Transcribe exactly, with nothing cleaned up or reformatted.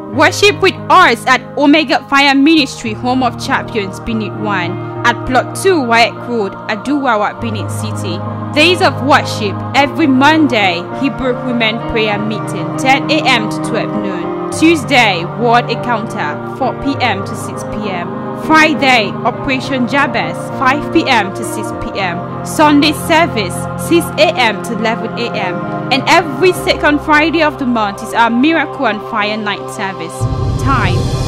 Worship with us at Omega Fire Ministry, Home of Champions, Benin one, at Plot two, Wyatt Road, Aduwawa, Benin City. Days of worship every Monday, Hebrew Women Prayer Meeting, ten A M to twelve noon. Tuesday, Word Encounter, four P M to six P M Friday, Operation Jabez, five P M to six P M Sunday service, six A M to eleven A M And every second Friday of the month is our Miracle and Fire Night service. Time